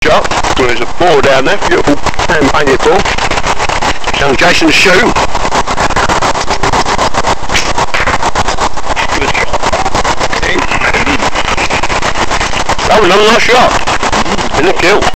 shot. There's a boar down there, beautiful hand-painted boar. Young Jason's shoe. Good shot. That was another nice shot. In the kill.